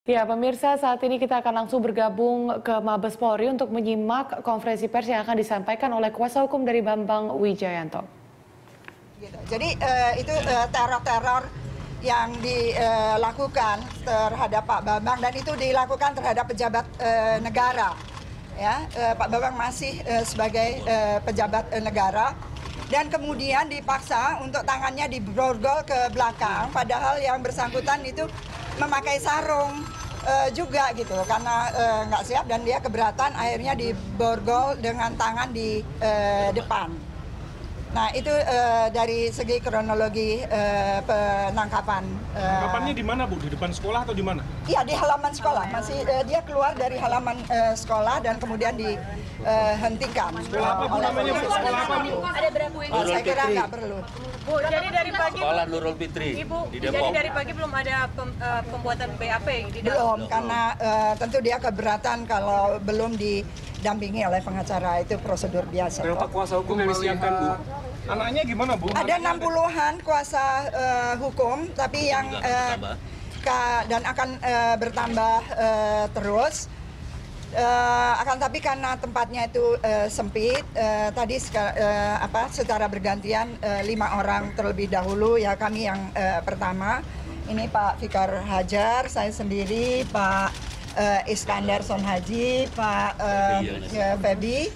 Ya, pemirsa, saat ini kita akan langsung bergabung ke Mabes Polri untuk menyimak konferensi pers yang akan disampaikan oleh kuasa hukum dari Bambang Wijayanto. Jadi itu teror-teror yang dilakukan terhadap Pak Bambang dan itu dilakukan terhadap pejabat negara. Ya, Pak Bambang masih sebagai pejabat negara dan kemudian dipaksa untuk tangannya diborgol ke belakang, padahal yang bersangkutan itu memakai sarung juga gitu karena nggak siap dan dia keberatan, akhirnya diborgol dengan tangan di depan. Nah itu dari segi kronologi penangkapan. Penangkapannya di mana, Bu? Di depan sekolah atau di mana? Iya, di halaman sekolah. Masih dia keluar dari halaman sekolah dan kemudian dihentikan. Sekolah apa, Bu, namanya, Bu? Sekolah apa, Bu? Ada berapa ini? Saya kira nggak perlu. Bu, jadi dari pagi Sekolah Nurul Fitri Ibu, di jadi Depok. dari pagi belum ada pembuatan BAP di dalam. Belum, karena tentu dia keberatan kalau belum didampingi oleh pengacara, itu prosedur biasa. Berapa kuasa hukum yang disiapkan, Bu? Anaknya gimana, Bu? Ada 60-an kuasa hukum, tapi yang dan akan bertambah terus. Akan tapi karena tempatnya itu sempit, tadi secara bergantian 5 orang terlebih dahulu, ya kami yang pertama. Ini Pak Fikar Hajar, saya sendiri, Pak Iskandar Sonhaji, Pak Febi.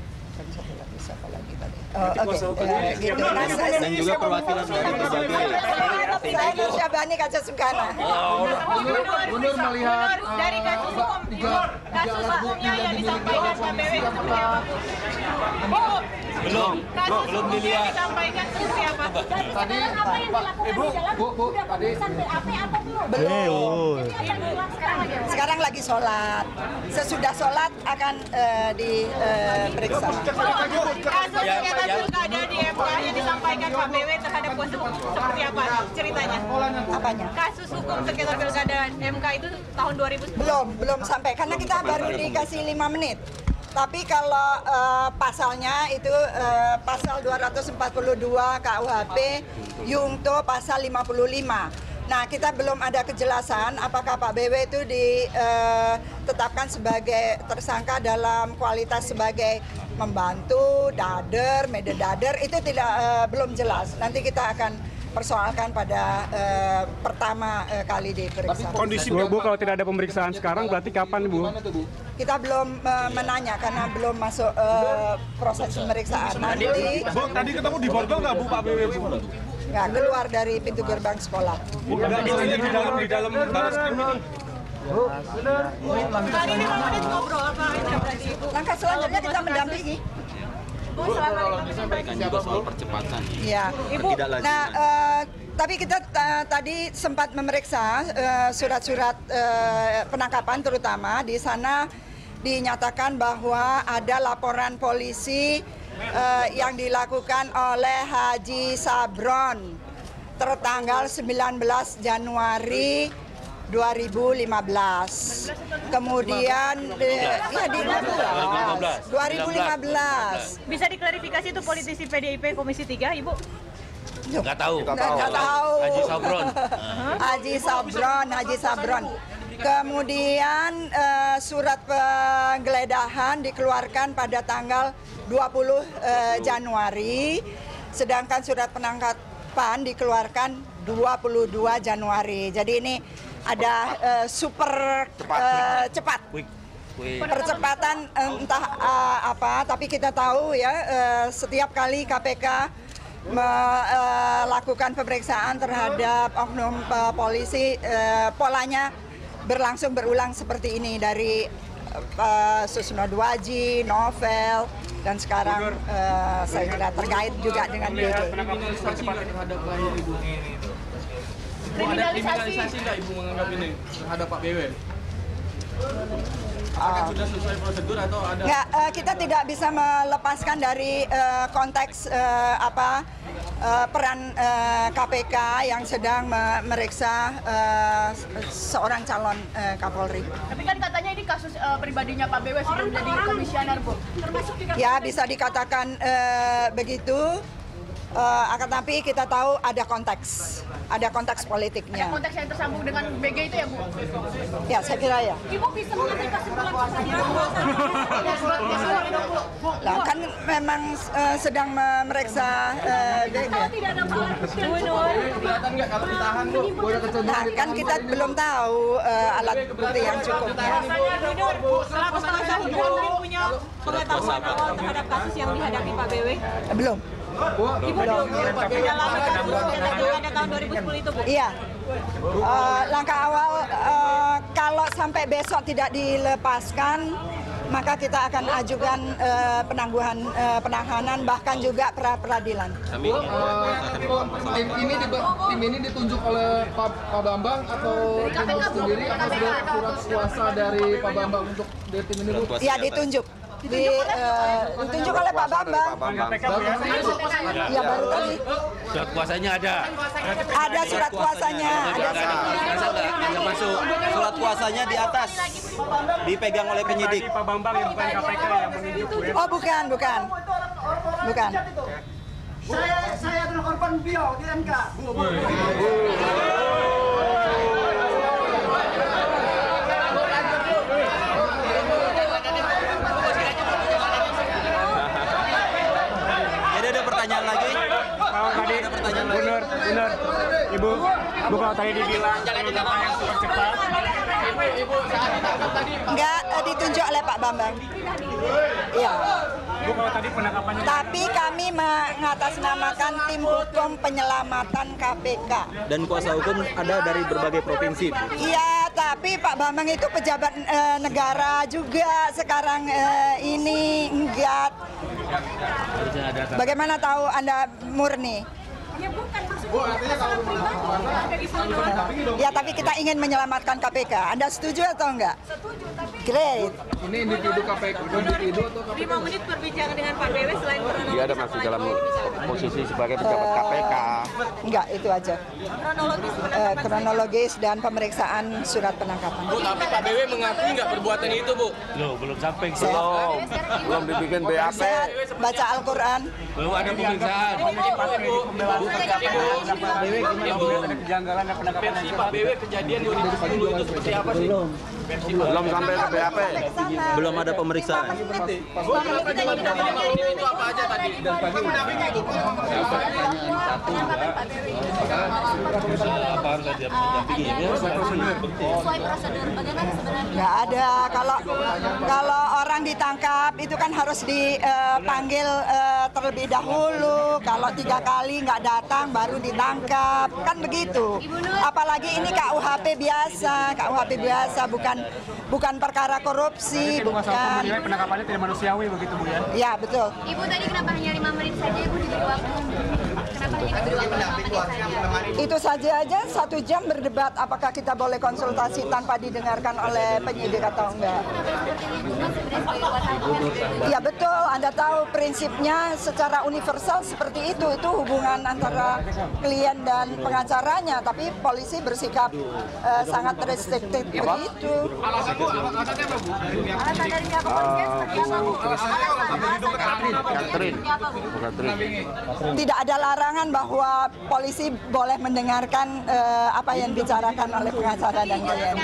Gitu. Dan juga perwakilan dari berbagai. Saya Nur Syabani Kaca Sungkana. Mundur melihat dari kasus hukumnya yang disampaikan KPW seperti apa, Bu? Belum dilihat. Yang disampaikan seperti apa? Tadi apa yang dilakukan di dalam udah pemeriksaan BAP apa belum? Belum. Sekarang lagi sholat. Sesudah sholat akan diperiksa. Kasus sengketa pilkada di MK yang disampaikan KPW terhadap kuasa hukum seperti apa ceritanya? Apanya? Kasus hukum sengketa pilkada MK itu tahun 2010. Belum sampai karena kita baru dikasih 5 menit. Tapi kalau pasalnya itu pasal 242 KUHP Yungto pasal 55. Nah, kita belum ada kejelasan apakah Pak BW itu ditetapkan sebagai tersangka dalam kualitas sebagai membantu, dader, mededader, itu belum jelas. Nanti kita akan persoalkan pada pertama kali diperiksa. Kondisi Bu, kalau tidak ada pemeriksaan sekarang berarti kapan, Bu? Kita belum menanya karena belum masuk proses pemeriksaan. Nanti Bu, tadi ketemu di borgol nggak, Bu, Pak BW, Bu? nggak keluar dari pintu gerbang sekolah. Nggak, di dalam baris krim ini. Hari ini 5 menit ngobrol apa aja berarti, Ibu? Langkah selanjutnya kita mendampingi. Bu, selama 5 menit. Sampaikan juga soal percepatan. Iya. Nah, tapi kita tadi sempat memeriksa surat-surat penangkapan, terutama di sana dinyatakan bahwa ada laporan polisi yang dilakukan oleh Haji Sabron tertanggal 19 Januari 2015. Kemudian ya di 2015. Bisa diklarifikasi itu politisi PDIP Komisi 3, Ibu? Nggak tahu. Nggak tahu. Haji Sabron. Haji Sabron. Kemudian surat penggeledahan dikeluarkan pada tanggal 20 Januari, sedangkan surat penangkapan dikeluarkan 22 Januari. Jadi ini ada super cepat. Percepatan entah apa, tapi kita tahu ya setiap kali KPK melakukan pemeriksaan terhadap oknum polisi, polanya berlangsung berulang seperti ini dari Susno Dwaji, Novel, dan sekarang saya kira terkait juga dengan BD. Kriminalisasi nggak Ibu menganggap ini terhadap Pak BW? Apakah sudah sesuai prosedur atau ada? Nggak, kita tidak bisa melepaskan dari konteks peran KPK yang sedang memeriksa seorang calon Kapolri. Tapi kan katanya ini kasus pribadinya Pak BW sebelum jadi komisioner, Bu. Termasuk juga Ya, bisa dikatakan begitu. Akan tapi kita tahu ada konteks politiknya. Ada konteks yang tersambung dengan BG itu ya Bu? Ya, saya kira ya. Ibu bisa mengambil kesimpulan Lah kan memang sedang memeriksa BG. kalau tidak ada alat bukti yang Kelihatan nggak kalau ditahan, Bu? Nah, kan kita belum tahu alat bukti yang cukup. Selaku penasihat hukum sendiri punya pengetahuan awal terhadap kasus yang dihadapi Pak BW? Belum. Ibu belum dalam kasus yang pada tahun 2010 itu, Bu? Iya. Langkah awal kalau sampai besok tidak dilepaskan, maka kita akan ajukan penahanan bahkan juga pra peradilan. Tim ini ditunjuk oleh Pak Bambang atau tim sendiri atau surat kuasa dari Pak Bambang untuk dari tim ini, Bu? Ya, ditunjuk. Ditunjuk oleh Pak Bambang. Ya, baru tadi. Surat kuasanya ada. Ada surat kuasanya. Ada masuk. Surat kuasanya di atas, dipegang oleh penyidik. Pak Bambang yang bukan KPK yang menunjuk Bu ya. Oh, bukan. Saya adalah korban beliau di MK. Jadi ada pertanyaan lagi? Kalau tadi benar, Ibu kalau tadi dibilang penangkapan yang super cepat. Enggak ditunjuk oleh Pak Bambang. Iya. Bu kalau tadi penangkapannya. Tapi kami mengatasnamakan tim hukum penyelamatan KPK. Dan kuasa hukum ada dari berbagai provinsi. Iya, tapi Pak Bambang itu pejabat negara juga sekarang ini enggak. Bagaimana tahu Anda murni? Ya bukan maksudnya pribadi. Ya, tapi kita ingin menyelamatkan KPK. Anda setuju atau enggak? Setuju, tapi Great. Ini individu KPK, individu atau KPK? 5 menit berbicara dengan Pak BW selain kronologi. Dia ada masuk dalam posisi sebagai pejabat KPK. Enggak, itu aja. kronologis Kronologis dan pemeriksaan surat penangkapan. Bu, tapi Pak BW mengakui nggak perbuatan itu, Bu? Loh, belum sampai. Belum dibikin BAP. Sehat, baca Al-Quran. Belum ada pemeriksaan. Kejanggalan dan penangkapan Versi Pak BW kejadian 2010 itu seperti apa sih? Belum sampai ke BAP. Belum ada pemeriksaan. Bu, kenapa jalan itu apa aja tadi? Dan pagi Apa harus ada dampingi? sesuai prosedur. Bagaimana sebenarnya? Nggak ada. Kalau orang ditangkap itu kan harus dipanggil terlebih dahulu. Kalau 3 kali nggak datang baru ditangkap, kan begitu. Apalagi ini KUHP biasa, bukan perkara korupsi, bukan. penangkapannya tidak manusiawi begitu Bu ya. Ya, betul. Ibu tadi kenapa hanya 5 menit saja Ibu diberi waktu? Kenapa hanya diberi waktu 5 menit saja? Itu saja 1 jam berdebat apakah kita boleh konsultasi tanpa didengarkan oleh penyidik atau enggak. Ya betul, Anda tahu prinsipnya secara universal seperti itu hubungan antara klien dan pengacaranya, tapi polisi bersikap sangat restriktif begitu. alasan Bu, alasannya apa, Bu? Alasan dari pihak kepolisian seperti apa Bu? Katrin. Tidak ada larangan bahwa polisi boleh mendengarkan apa yang dibicarakan oleh pengacara dan klien.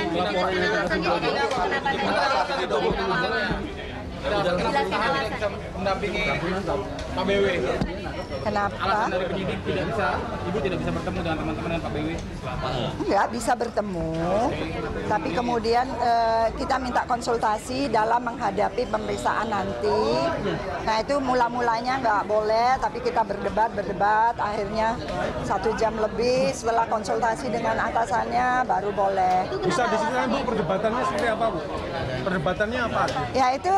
Mendampingi Pak BW. Kenapa? Alasan dari penyidik Ibu tidak bisa bertemu dengan teman-teman Pak BW. Enggak bisa bertemu, tapi kemudian kita minta konsultasi dalam menghadapi pemeriksaan nanti. Nah itu mula-mulanya nggak boleh, tapi kita berdebat, akhirnya 1 jam lebih setelah konsultasi dengan atasannya baru boleh. Bisa disini Bu perdebatannya seperti apa Bu? Perdebatannya apa? Ya itu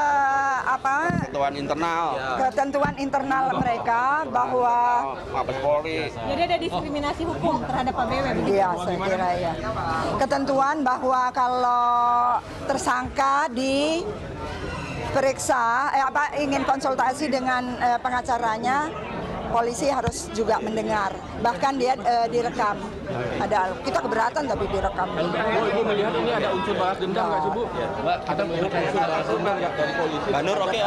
ketentuan internal mereka bahwa Mabes Polri. Jadi ada diskriminasi hukum terhadap Pak BW. iya saya kira ya. Ketentuan bahwa kalau tersangka diperiksa ingin konsultasi dengan pengacaranya polisi harus juga mendengar. Bahkan dia direkam. Kita keberatan tapi direkam. Ibu melihat ini ada unsur balas dendam nggak sih, Bu? Mbak, kita melihat unsur balas dendam ya dari polisi. Mbak Nur, oke ya.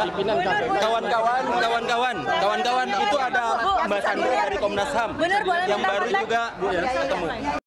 Kawan-kawan, itu ada Mbak Sandra dari Komnas HAM yang baru juga ketemu.